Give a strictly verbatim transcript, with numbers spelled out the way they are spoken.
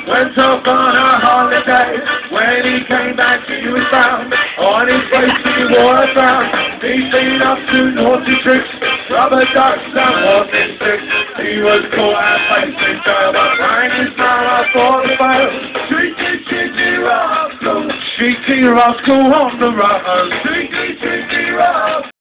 went off on a holiday. When he came back he was found on his face he wore a frown. He'd been up to naughty tricks, rubber ducks and walking sticks. He was caught at facing girl, but rang his mama for the bail. Cheeky, cheeky rascal, cheeky rascal on the road.